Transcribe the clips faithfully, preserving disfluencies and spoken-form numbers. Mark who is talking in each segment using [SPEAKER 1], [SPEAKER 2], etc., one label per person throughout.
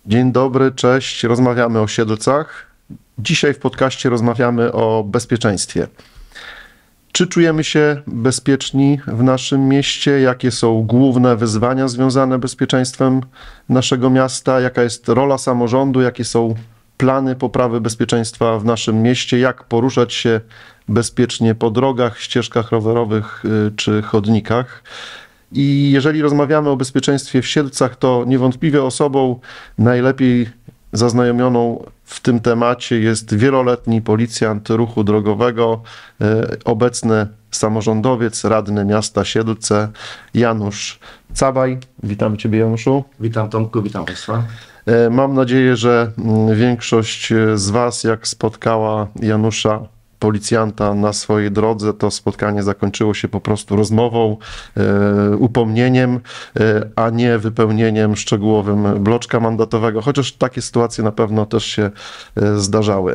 [SPEAKER 1] Dzień dobry, cześć. Rozmawiamy o Siedlcach. Dzisiaj w podcaście rozmawiamy o bezpieczeństwie. Czy czujemy się bezpieczni w naszym mieście? Jakie są główne wyzwania związane z bezpieczeństwem naszego miasta? Jaka jest rola samorządu? Jakie są plany poprawy bezpieczeństwa w naszym mieście? Jak poruszać się bezpiecznie po drogach, ścieżkach rowerowych czy chodnikach? I jeżeli rozmawiamy o bezpieczeństwie w Siedlcach, to niewątpliwie osobą najlepiej zaznajomioną w tym temacie jest wieloletni policjant ruchu drogowego, obecny samorządowiec, radny miasta Siedlce, Janusz Cabaj. Witam Ciebie, Januszu.
[SPEAKER 2] Witam, Tomku, witam Państwa.
[SPEAKER 1] Mam nadzieję, że większość z Was, jak spotkała Janusza, policjanta na swojej drodze, to spotkanie zakończyło się po prostu rozmową, e, upomnieniem, e, a nie wypełnieniem szczegółowym bloczka mandatowego, chociaż takie sytuacje na pewno też się e, zdarzały.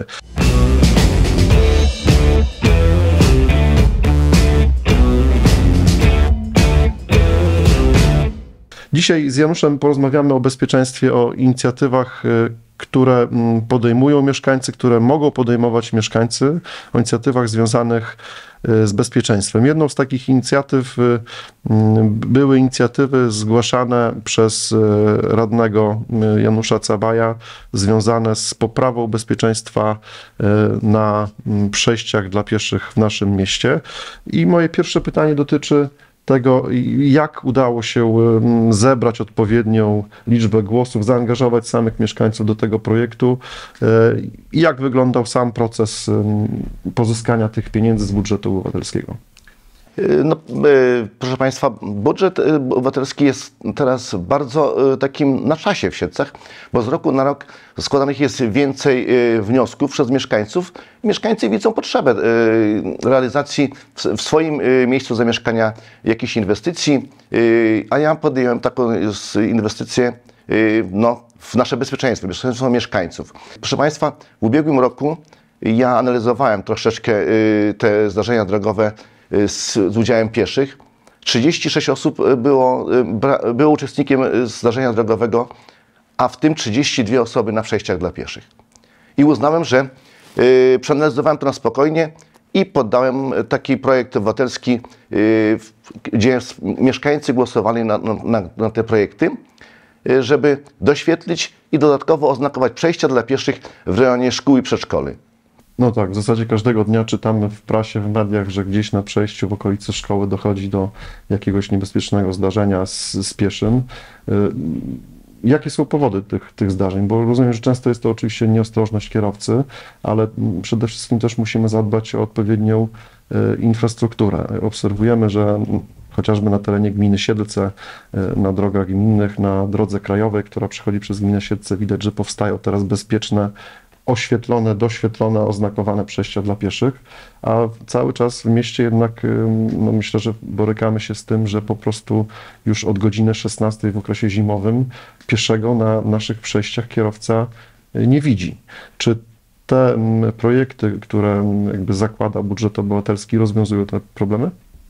[SPEAKER 1] Dzisiaj z Januszem porozmawiamy o bezpieczeństwie, o inicjatywach, które podejmują mieszkańcy, które mogą podejmować mieszkańcy, o inicjatywach związanych z bezpieczeństwem. Jedną z takich inicjatyw były inicjatywy zgłaszane przez radnego Janusza Cabaja związane z poprawą bezpieczeństwa na przejściach dla pieszych w naszym mieście. I moje pierwsze pytanie dotyczy tego, jak udało się zebrać odpowiednią liczbę głosów, zaangażować samych mieszkańców do tego projektu i jak wyglądał sam proces pozyskania tych pieniędzy z budżetu obywatelskiego.
[SPEAKER 2] No, proszę Państwa, budżet obywatelski jest teraz bardzo takim na czasie w Siedlcach, bo z roku na rok składanych jest więcej wniosków przez mieszkańców. Mieszkańcy widzą potrzebę realizacji w swoim miejscu zamieszkania jakichś inwestycji, a ja podjąłem taką inwestycję no, w nasze bezpieczeństwo, bezpieczeństwo mieszkańców. Proszę Państwa, w ubiegłym roku ja analizowałem troszeczkę te zdarzenia drogowe Z, z udziałem pieszych. trzydzieści sześć osób było, było uczestnikiem zdarzenia drogowego, a w tym trzydzieści dwie osoby na przejściach dla pieszych. I uznałem, że y, przeanalizowałem to na spokojnie i poddałem taki projekt obywatelski, y, gdzie mieszkańcy głosowali na, na, na te projekty, y, żeby doświetlić i dodatkowo oznakować przejścia dla pieszych w rejonie szkół i przedszkoli.
[SPEAKER 1] No tak, w zasadzie każdego dnia czytamy w prasie, w mediach, że gdzieś na przejściu w okolicy szkoły dochodzi do jakiegoś niebezpiecznego zdarzenia z, z pieszym. Jakie są powody tych, tych zdarzeń? Bo rozumiem, że często jest to oczywiście nieostrożność kierowcy, ale przede wszystkim też musimy zadbać o odpowiednią infrastrukturę. Obserwujemy, że chociażby na terenie gminy Siedlce, na drogach gminnych, na drodze krajowej, która przechodzi przez gminę Siedlce, widać, że powstają teraz bezpieczne, oświetlone, doświetlone, oznakowane przejścia dla pieszych, a cały czas w mieście jednak no myślę, że borykamy się z tym, że po prostu już od godziny szesnastej w okresie zimowym pieszego na naszych przejściach kierowca nie widzi. Czy te projekty, które jakby zakłada budżet obywatelski, rozwiązują te problemy?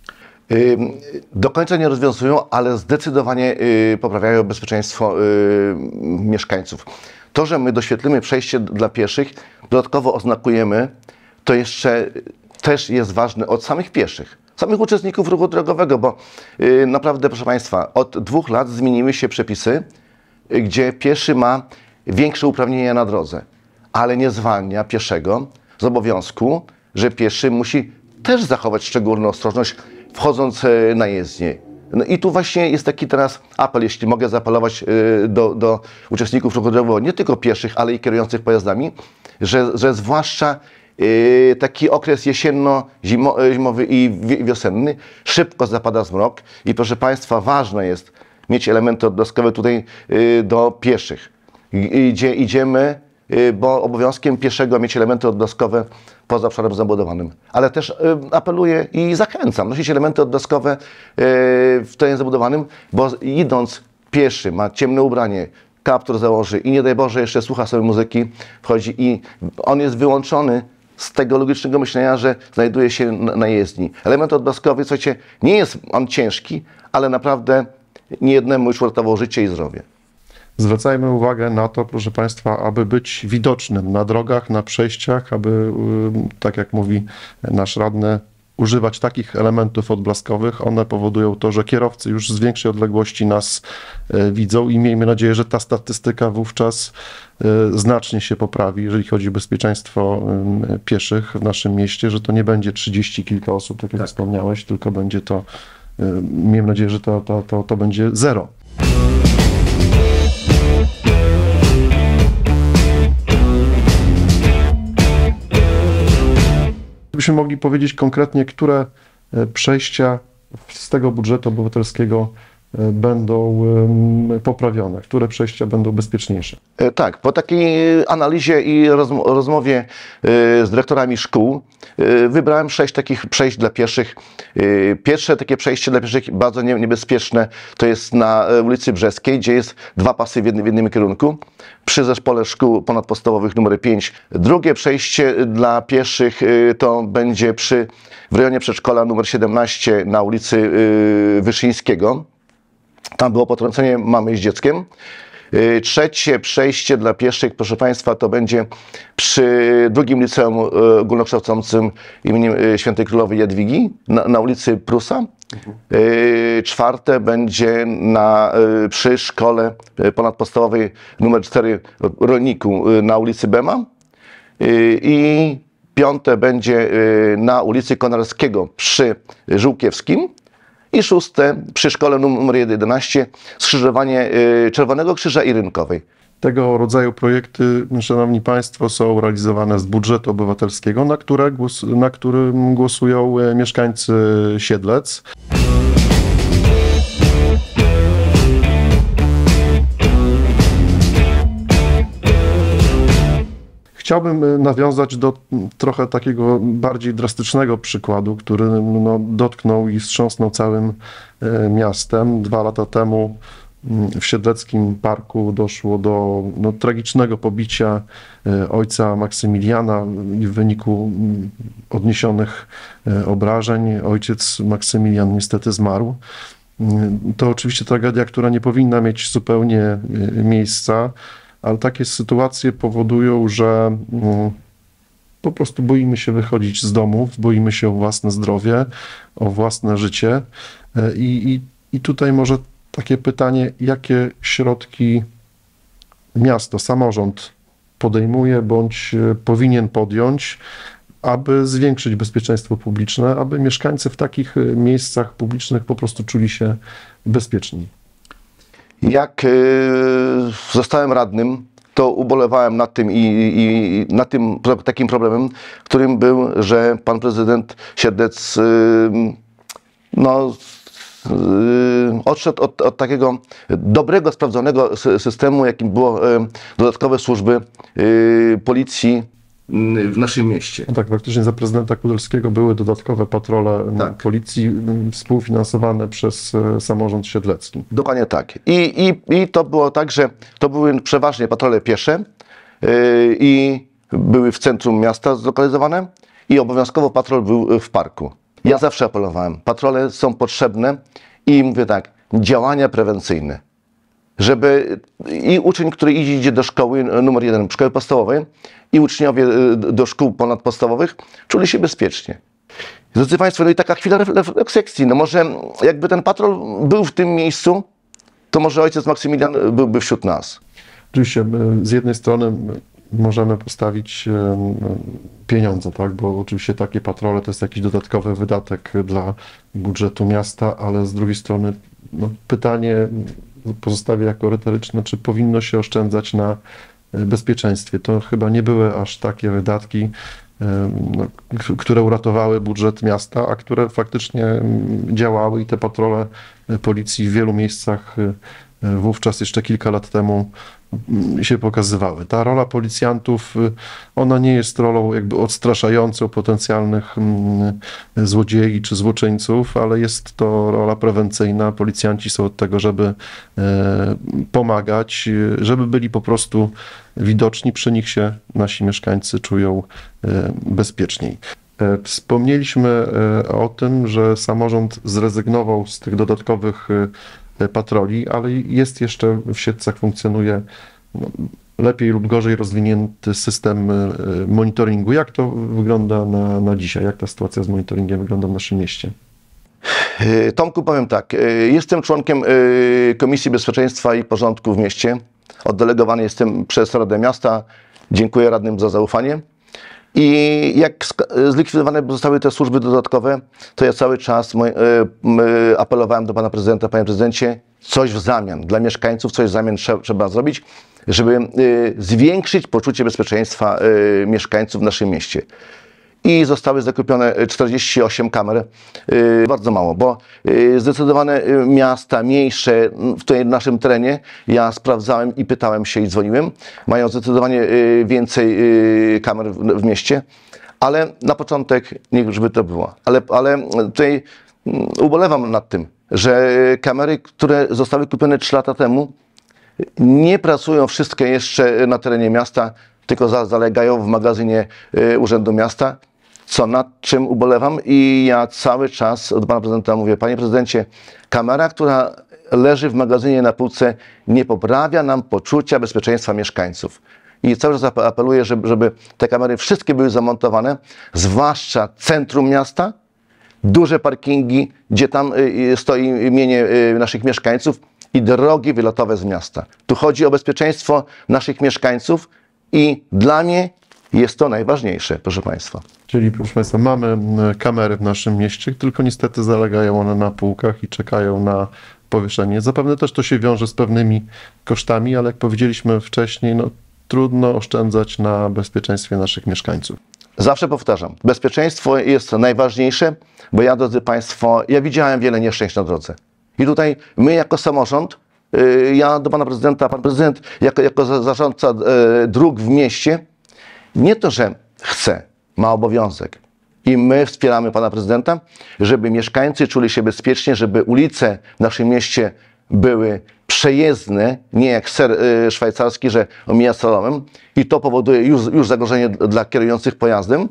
[SPEAKER 2] Do końca nie rozwiązują, ale zdecydowanie poprawiają bezpieczeństwo mieszkańców. To, że my doświetlimy przejście dla pieszych, dodatkowo oznakujemy, to jeszcze też jest ważne od samych pieszych, samych uczestników ruchu drogowego, bo yy, naprawdę, proszę Państwa, od dwóch lat zmieniły się przepisy, yy, gdzie pieszy ma większe uprawnienia na drodze, ale nie zwalnia pieszego z obowiązku, że pieszy musi też zachować szczególną ostrożność, wchodząc yy, na jezdnię. No i tu właśnie jest taki teraz apel, jeśli mogę zaapelować do, do uczestników ruchu drogowego, nie tylko pieszych, ale i kierujących pojazdami, że, że zwłaszcza taki okres jesienno-zimowy i wiosenny, szybko zapada zmrok i proszę Państwa, ważne jest mieć elementy odblaskowe tutaj do pieszych, gdzie idziemy, bo obowiązkiem pieszego mieć elementy odblaskowe poza obszarem zabudowanym. Ale też apeluję i zachęcam, nosić elementy odblaskowe w terenie zabudowanym, bo idąc pieszy, ma ciemne ubranie, kaptur założy i nie daj Boże jeszcze słucha sobie muzyki, wchodzi i on jest wyłączony z tego logicznego myślenia, że znajduje się na jezdni. Element odblaskowy, słuchajcie, nie jest on ciężki, ale naprawdę niejednemu już uratował życie i zdrowie.
[SPEAKER 1] Zwracajmy uwagę na to, proszę Państwa, aby być widocznym na drogach, na przejściach, aby, tak jak mówi nasz radny, używać takich elementów odblaskowych. One powodują to, że kierowcy już z większej odległości nas widzą i miejmy nadzieję, że ta statystyka wówczas znacznie się poprawi, jeżeli chodzi o bezpieczeństwo pieszych w naszym mieście, że to nie będzie trzydzieści kilka osób, tak jak tak. wspomniałeś, tylko będzie to, miejmy nadzieję, że to, to, to, to będzie zero. Gdybyśmy mogli powiedzieć konkretnie, które przejścia z tego budżetu obywatelskiego będą poprawione, które przejścia będą bezpieczniejsze?
[SPEAKER 2] Tak, po takiej analizie i rozmowie z dyrektorami szkół wybrałem sześć takich przejść dla pieszych. Pierwsze takie przejście dla pieszych bardzo niebezpieczne to jest na ulicy Brzeskiej, gdzie jest dwa pasy w jednym, w jednym kierunku, przy zespole szkół ponadpodstawowych numer pięć. Drugie przejście dla pieszych to będzie przy, w rejonie przedszkola numer siedemnaście na ulicy Wyszyńskiego. Tam było potrącenie mamy z dzieckiem. Trzecie przejście dla pieszych, proszę Państwa, to będzie przy drugim liceum ogólnokształcącym imieniem Świętej Królowej Jadwigi na, na ulicy Prusa. Mhm. Czwarte będzie na, przy szkole ponadpodstawowej numer cztery Rolniku na ulicy Bema. I piąte będzie na ulicy Konarskiego przy Żółkiewskim. I szóste przy szkole numer jedenaście skrzyżowanie Czerwonego Krzyża i Rynkowej.
[SPEAKER 1] Tego rodzaju projekty, szanowni Państwo, są realizowane z budżetu obywatelskiego, na, które głos, na którym głosują mieszkańcy Siedlec. Chciałbym nawiązać do trochę takiego bardziej drastycznego przykładu, który no, dotknął i wstrząsnął całym miastem. Dwa lata temu w Siedleckim Parku doszło do no, tragicznego pobicia ojca Maksymiliana i w wyniku odniesionych obrażeń ojciec Maksymilian niestety zmarł. To oczywiście tragedia, która nie powinna mieć zupełnie miejsca, ale takie sytuacje powodują, że po prostu boimy się wychodzić z domów, boimy się o własne zdrowie, o własne życie. I, i, i tutaj może takie pytanie, jakie środki miasto, samorząd podejmuje bądź powinien podjąć, aby zwiększyć bezpieczeństwo publiczne, aby mieszkańcy w takich miejscach publicznych po prostu czuli się bezpieczni.
[SPEAKER 2] Jak y, zostałem radnym, to ubolewałem nad tym i, i nad tym takim problemem, którym był, że pan prezydent Siedlec y, no, y, odszedł od, od takiego dobrego, sprawdzonego systemu, jakim było y, dodatkowe służby y, policji w naszym mieście.
[SPEAKER 1] No tak, faktycznie za prezydenta Kudelskiego były dodatkowe patrole tak. policji współfinansowane przez samorząd siedlecki.
[SPEAKER 2] Dokładnie tak. I, i, i to było tak, że to były przeważnie patrole piesze yy, i były w centrum miasta zlokalizowane i obowiązkowo patrol był w parku. Ja zawsze apelowałem, patrole są potrzebne i mówię tak, działania prewencyjne. Żeby i uczeń, który idzie do szkoły numer jeden, szkoły podstawowej, i uczniowie do szkół ponadpodstawowych czuli się bezpiecznie. Drodzy Państwo, no i taka chwila refleksji, no może jakby ten patrol był w tym miejscu, to może ojciec Maksymilian byłby wśród nas.
[SPEAKER 1] Oczywiście z jednej strony możemy postawić pieniądze, tak? Bo oczywiście takie patrole to jest jakiś dodatkowy wydatek dla budżetu miasta, ale z drugiej strony no, pytanie pozostawię jako retoryczne, czy powinno się oszczędzać na bezpieczeństwie. To chyba nie były aż takie wydatki, no, które uratowały budżet miasta, a które faktycznie działały i te patrole policji w wielu miejscach wówczas jeszcze kilka lat temu się pokazywały. Ta rola policjantów, ona nie jest rolą jakby odstraszającą potencjalnych złodziei czy złoczyńców, ale jest to rola prewencyjna. Policjanci są od tego, żeby pomagać, żeby byli po prostu widoczni, przy nich się nasi mieszkańcy czują bezpieczniej. Wspomnieliśmy o tym, że samorząd zrezygnował z tych dodatkowych patroli, ale jest jeszcze w Siedlcach funkcjonuje no, lepiej lub gorzej rozwinięty system monitoringu. Jak to wygląda na, na dzisiaj? Jak ta sytuacja z monitoringiem wygląda w naszym mieście?
[SPEAKER 2] Tomku, powiem tak. Jestem członkiem Komisji Bezpieczeństwa i Porządku w mieście. Oddelegowany jestem przez Radę Miasta. Dziękuję radnym za zaufanie. I jak zlikwidowane zostały te służby dodatkowe, to ja cały czas apelowałem do pana prezydenta, panie prezydencie, coś w zamian dla mieszkańców, coś w zamian trzeba zrobić, żeby zwiększyć poczucie bezpieczeństwa mieszkańców w naszym mieście. I zostały zakupione czterdzieści osiem kamer. Bardzo mało, bo zdecydowane miasta mniejsze w tutaj naszym terenie, ja sprawdzałem i pytałem się i dzwoniłem, mają zdecydowanie więcej kamer w mieście, ale na początek niech żeby to było. Ale, ale tutaj ubolewam nad tym, że kamery, które zostały kupione trzy lata temu, nie pracują wszystkie jeszcze na terenie miasta, tylko zalegają w magazynie Urzędu Miasta, co nad czym ubolewam i ja cały czas od pana prezydenta mówię, panie prezydencie, kamera, która leży w magazynie na półce, nie poprawia nam poczucia bezpieczeństwa mieszkańców. I cały czas apeluję, żeby, żeby te kamery wszystkie były zamontowane, zwłaszcza centrum miasta, duże parkingi, gdzie tam stoi imienie naszych mieszkańców i drogi wylotowe z miasta. Tu chodzi o bezpieczeństwo naszych mieszkańców i dla mnie jest to najważniejsze, proszę państwa.
[SPEAKER 1] Czyli, proszę państwa, mamy kamery w naszym mieście, tylko niestety zalegają one na półkach i czekają na powieszenie. Zapewne też to się wiąże z pewnymi kosztami, ale jak powiedzieliśmy wcześniej, no, trudno oszczędzać na bezpieczeństwie naszych mieszkańców.
[SPEAKER 2] Zawsze powtarzam, bezpieczeństwo jest najważniejsze, bo ja, drodzy państwo, ja widziałem wiele nieszczęść na drodze. I tutaj my jako samorząd, ja do pana prezydenta, pan prezydent jako, jako zarządca dróg w mieście, nie to, że chce, ma obowiązek. I my wspieramy pana prezydenta, żeby mieszkańcy czuli się bezpiecznie, żeby ulice w naszym mieście były przejezdne, nie jak ser szwajcarski, że omija slalomem. I to powoduje już, już zagrożenie dla kierujących pojazdem.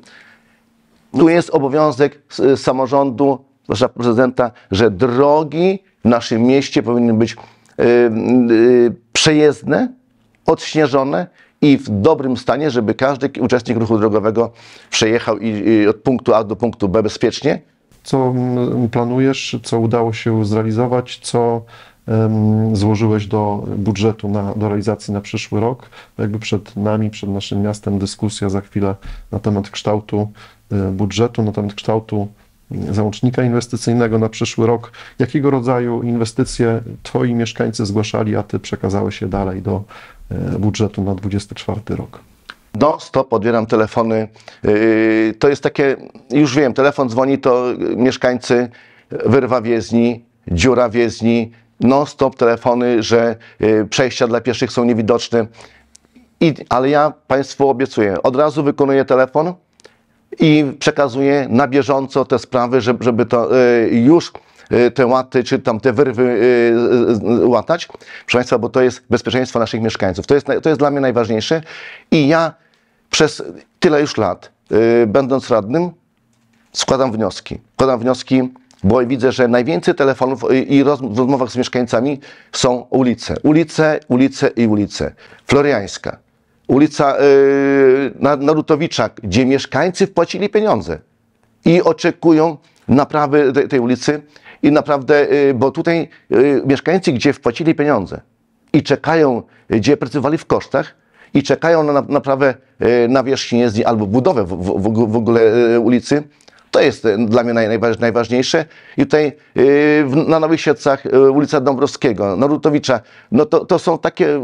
[SPEAKER 2] Tu jest obowiązek samorządu, proszę prezydenta, że drogi w naszym mieście powinny być yy, yy, przejezdne, odśnieżone i w dobrym stanie, żeby każdy uczestnik ruchu drogowego przejechał i, i od punktu A do punktu B bezpiecznie.
[SPEAKER 1] Co planujesz, co udało się zrealizować, co um, złożyłeś do budżetu na, do realizacji na przyszły rok? Jakby przed nami, przed naszym miastem dyskusja za chwilę na temat kształtu y, budżetu, na temat kształtu załącznika inwestycyjnego na przyszły rok. Jakiego rodzaju inwestycje twoi mieszkańcy zgłaszali, a ty przekazałeś je dalej do budżetu na dwudziesty czwarty rok?
[SPEAKER 2] No stop, odbieram telefony. Yy, to jest takie, już wiem, telefon dzwoni, to mieszkańcy, wyrwa w jezdni, dziura w jezdni, no stop telefony, że yy, przejścia dla pieszych są niewidoczne. I, ale ja państwu obiecuję, od razu wykonuję telefon i przekazuję na bieżąco te sprawy, żeby, żeby to yy, już te łaty, czy tam te wyrwy yy, łatać. Proszę państwa, bo to jest bezpieczeństwo naszych mieszkańców. To jest, to jest dla mnie najważniejsze i ja przez tyle już lat, yy, będąc radnym, składam wnioski. Składam wnioski, bo widzę, że najwięcej telefonów i roz, w rozmowach z mieszkańcami są ulice. Ulice, ulice i ulice. Floriańska. Ulica yy, Narutowicza, gdzie mieszkańcy wpłacili pieniądze i oczekują naprawy tej, tej ulicy. I naprawdę, bo tutaj mieszkańcy, gdzie wpłacili pieniądze i czekają, gdzie pracowali w kosztach i czekają na naprawę nawierzchni jezdni albo budowę w, w, w ogóle ulicy, to jest dla mnie naj, najważniejsze. I tutaj na Nowych Siedlcach ulica Dąbrowskiego, Narutowicza, no to, to są takie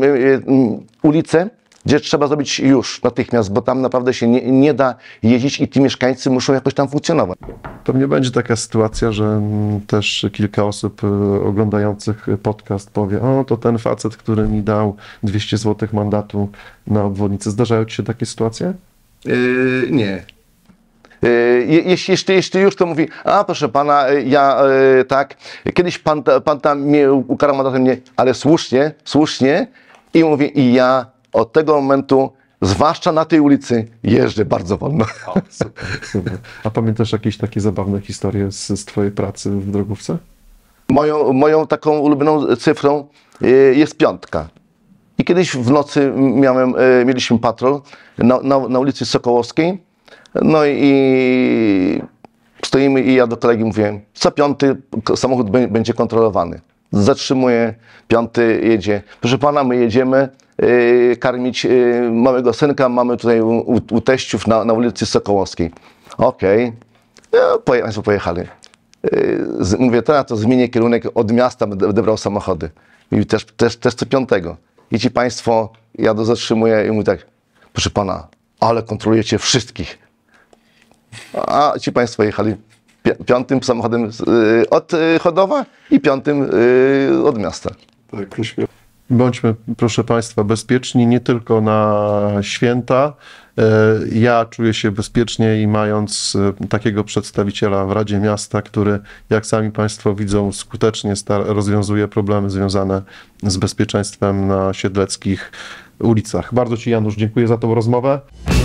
[SPEAKER 2] ulice, gdzie trzeba zrobić już natychmiast, bo tam naprawdę się nie, nie da jeździć i ci mieszkańcy muszą jakoś tam funkcjonować.
[SPEAKER 1] Pewnie będzie taka sytuacja, że też kilka osób oglądających podcast powie, o to ten facet, który mi dał dwieście złotych mandatu na obwodnicę. Zdarzają ci się takie sytuacje?
[SPEAKER 2] Yy, nie. Yy, jeśli, jeśli, jeśli już to mówi, a proszę pana, ja yy, tak, kiedyś pan, pan tam mnie ukarał mandatem, nie, ale słusznie, słusznie i mówi, i ja od tego momentu, zwłaszcza na tej ulicy, jeżdżę bardzo wolno.
[SPEAKER 1] O, super, super. A pamiętasz jakieś takie zabawne historie z, z twojej pracy w drogówce?
[SPEAKER 2] Moją, moją taką ulubioną cyfrą y, jest piątka. I kiedyś w nocy miałem, y, mieliśmy patrol na, na, na ulicy Sokołowskiej. No i, i stoimy i ja do kolegi mówię, co piąty samochód b- będzie kontrolowany. Zatrzymuje, piąty jedzie. Proszę pana, my jedziemy y, karmić y, małego synka, mamy tutaj u, u, u teściów na, na ulicy Sokołowskiej. Okej, okay. No, poje, Państwo pojechali. Y, z, mówię, teraz to zmienię kierunek, od miasta będę odebrał samochody. I też, też, też co piątego. I ci Państwo, ja do zatrzymuję i mówię tak, proszę pana, ale kontrolujecie wszystkich. A ci Państwo jechali piątym samochodem od Chodowa i piątym od miasta.
[SPEAKER 1] Tak, bądźmy, proszę Państwa, bezpieczni nie tylko na święta. Ja czuję się bezpiecznie i mając takiego przedstawiciela w Radzie Miasta, który, jak sami Państwo widzą, skutecznie rozwiązuje problemy związane z bezpieczeństwem na siedleckich ulicach. Bardzo Ci, Janusz, dziękuję za tą rozmowę.